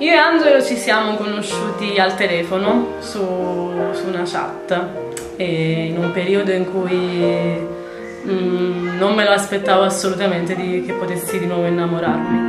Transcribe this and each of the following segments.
Io e Angelo ci siamo conosciuti al telefono su una chat e in un periodo in cui non me lo aspettavo assolutamente che potessi di nuovo innamorarmi.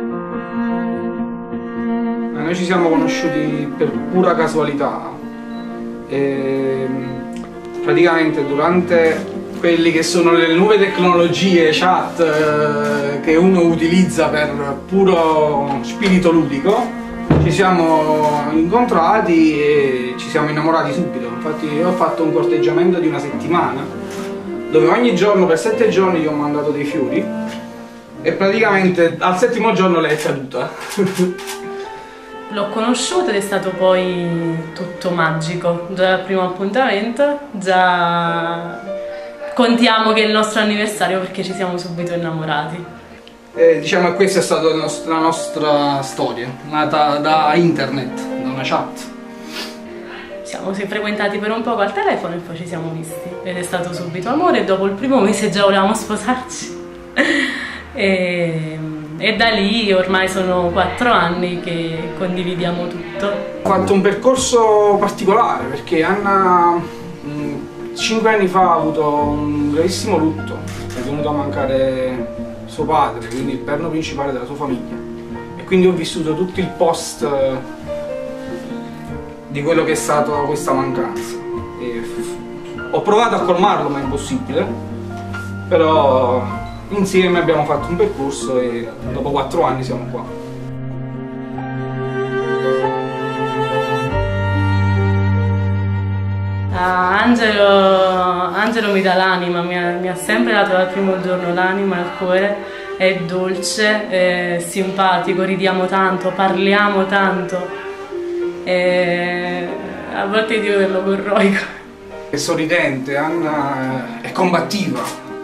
Noi ci siamo conosciuti per pura casualità e praticamente durante quelli che sono le nuove tecnologie chat che uno utilizza per puro spirito ludico, ci siamo incontrati e ci siamo innamorati subito. Infatti io ho fatto un corteggiamento di una settimana dove ogni giorno per 7 giorni gli ho mandato dei fiori e praticamente al 7° giorno lei è caduta. L'ho conosciuto ed è stato poi tutto magico, già dal primo appuntamento, già contiamo che è il nostro anniversario perché ci siamo subito innamorati. Diciamo che questa è stata la nostra storia, nata da internet, da una chat. Siamo frequentati per un poco al telefono e poi ci siamo visti ed è stato subito amore e dopo il primo mese già volevamo sposarci. E da lì ormai sono 4 anni che condividiamo tutto. Ho fatto un percorso particolare perché Anna 5 anni fa ha avuto un gravissimo lutto, è venuto a mancare suo padre, quindi il perno principale della sua famiglia, e quindi ho vissuto tutto il post di quello che è stata questa mancanza. E ho provato a colmarlo ma è impossibile, però insieme abbiamo fatto un percorso e dopo 4 anni siamo qua. Angelo mi dà l'anima, mi ha sempre dato dal primo giorno l'anima e il cuore, è dolce, è simpatico, ridiamo tanto, parliamo tanto, a volte io dico che lo corroico. È sorridente, Anna è combattiva,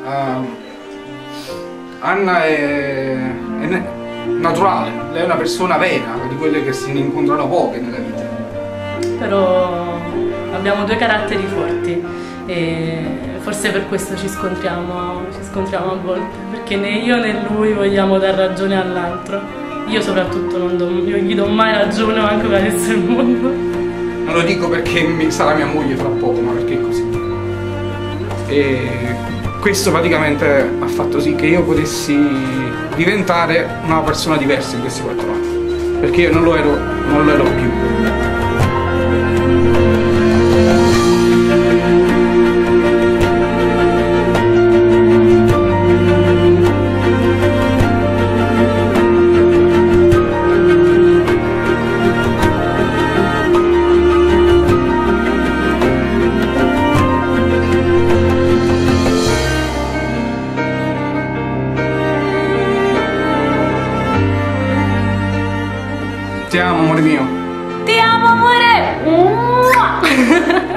Anna è naturale, lei è una persona vera, di quelle che se ne incontrano poche nella vita. Però abbiamo 2 caratteri forti e forse per questo ci scontriamo a volte, perché né io né lui vogliamo dar ragione all'altro. Io soprattutto non gli do mai ragione, manco per essere il mondo. Non lo dico perché sarà mia moglie fra poco, ma perché è così. E questo praticamente ha fatto sì che io potessi diventare una persona diversa in questi 4 anni, perché io non lo ero più. Ti amo, amore mio. Ti amo, amore!